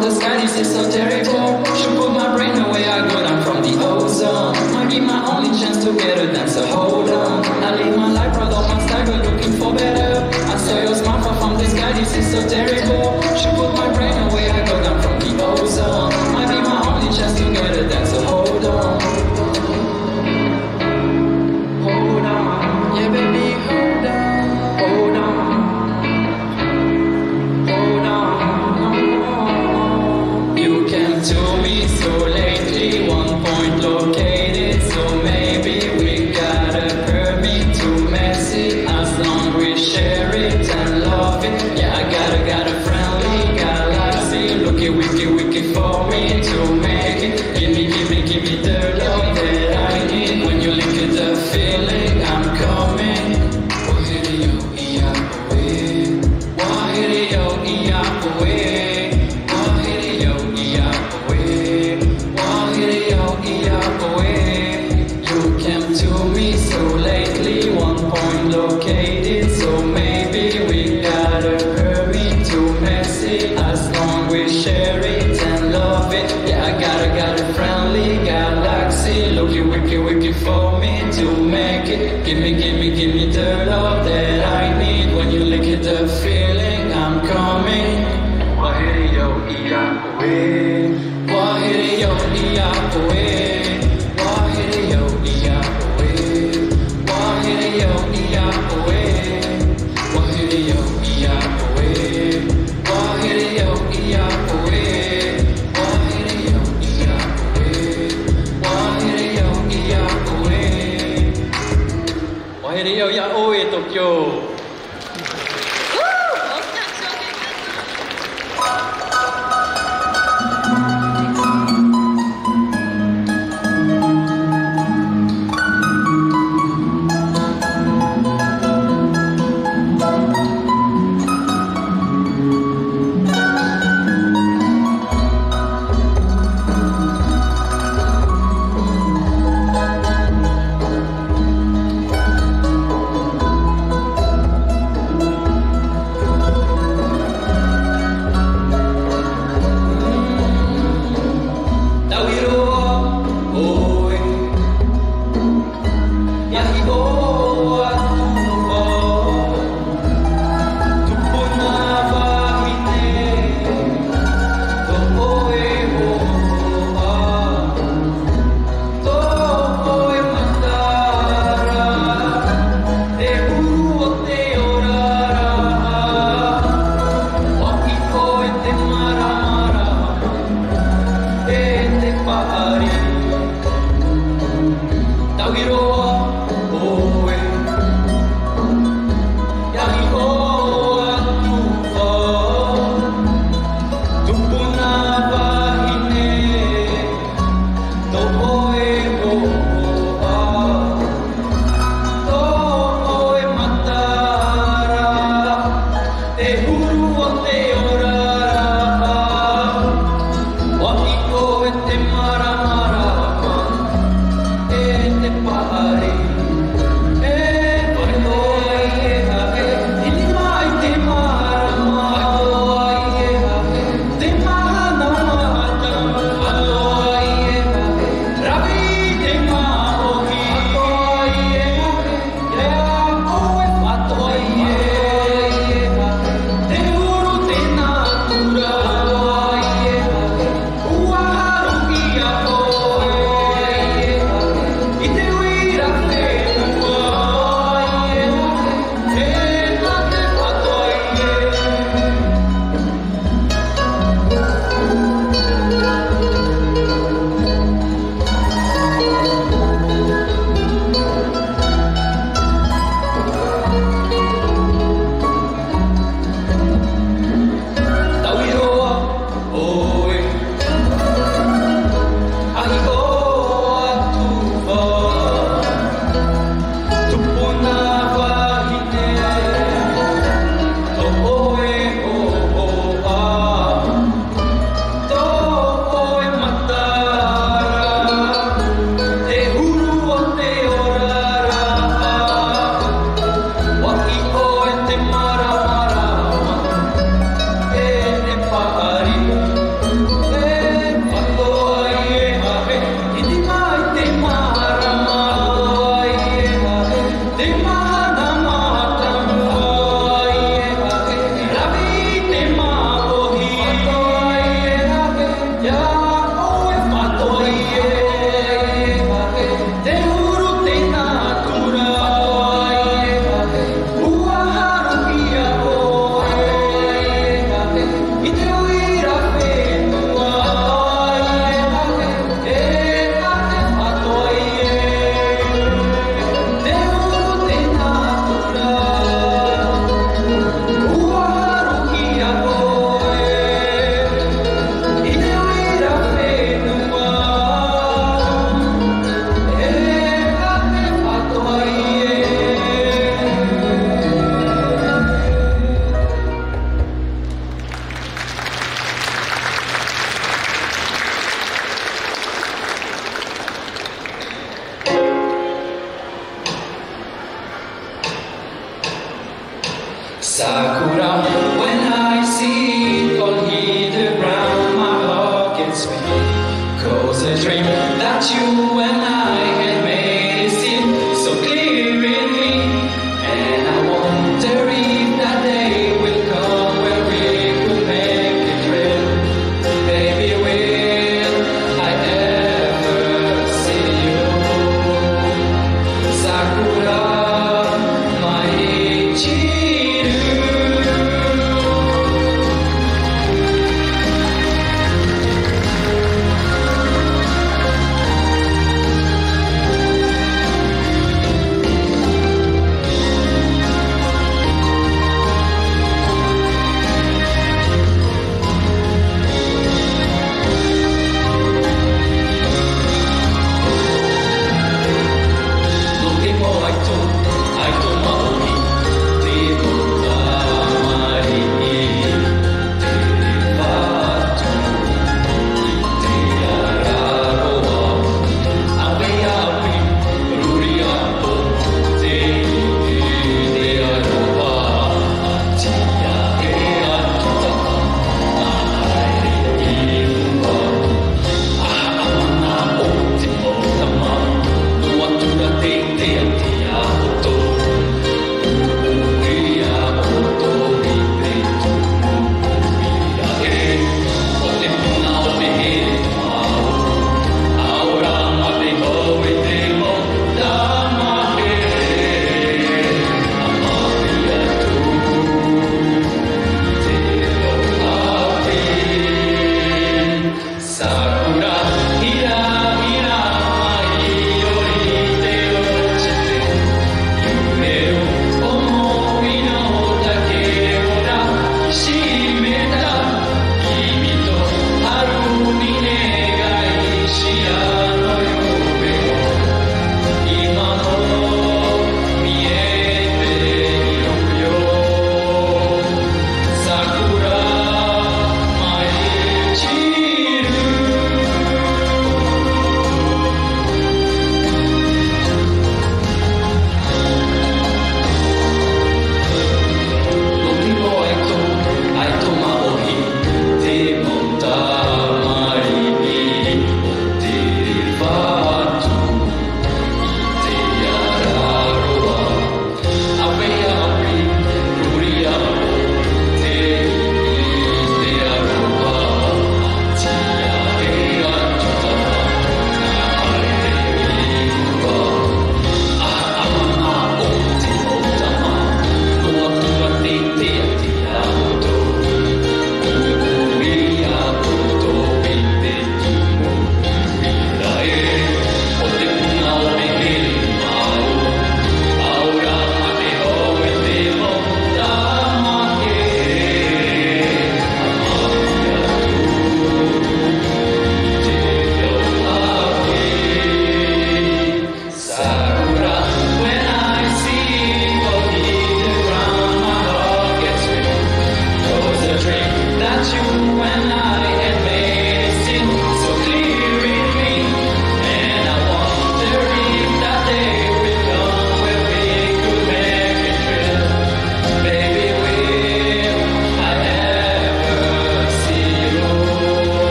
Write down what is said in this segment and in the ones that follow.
from the sky, this is so terrible. Should put my brain away, I go down from the ozone. Might be my only chance to get a dance, so hold on. I live my life proud of my style, but looking for better. I saw your smile fall from the sky, this is so terrible. Should put my brain away, I go down from the ozone. Might be my only chance to get a dance, so hold on. Hold on, yeah baby, hold on. Hold on. You came to me so lately, 1 point located, so maybe we got a permit to mess it, as long we share it and love it. Yeah, I got a friendly galaxy, looking wicked for me to make it. Give me the love that I need. When you look at the feeling, I'm coming. You came to me so lately, 1 point located, so maybe we got a permit to mess it, as long we share it and love it. Yeah, I got a friendly galaxy, looking wicked for me to make it. Give me the love that I need. When you look at the feeling, I'm coming. Wahiri-yo, iya-oe. Wahiri-yo, iya-oe. Wahiri-yo, iya-oe. Wahiri-yo, iya-oe. Wahiri-yo, iya-oe. Wahiri-yo, iya-oe. Wahiri-yo, iya-oe. Wahiri-yo, iya-oe. Wahiri-yo, iya-oe, Tokyo.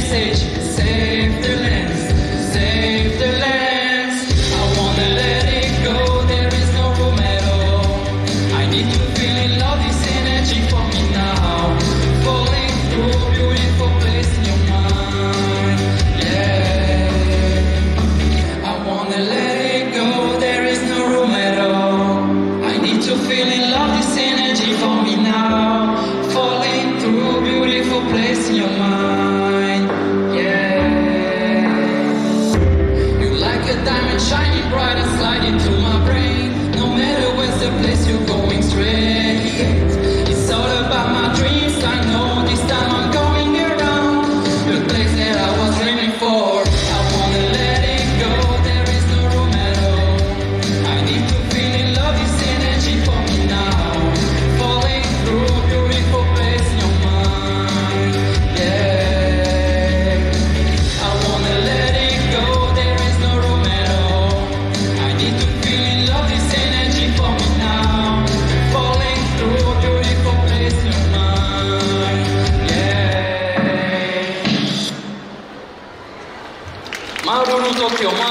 message. Save the lands, save the lands. I wanna let it go, there is no room at all. I need to feel in love, this energy for me now. Falling through a beautiful place in your mind. Yeah, I wanna let it go, there is no room at all. I need to feel in love, this energy for me now. Falling through a beautiful place in your mind. Yeah, you like a diamond shining bright and slide into my brain. No matter where's the place, you're going straight. It's all about my dreams, I know this time I'm going around the place that I was dreaming for. I wanna let it go, there is no room at all. I need to feel in love, this energy for me now. Falling through a beautiful place in your mind. Yeah, I wanna let it go, there is no room at all. I need to feel in love, this energy for me now. Falling through a beautiful place in your mind. Yeah,回る時を待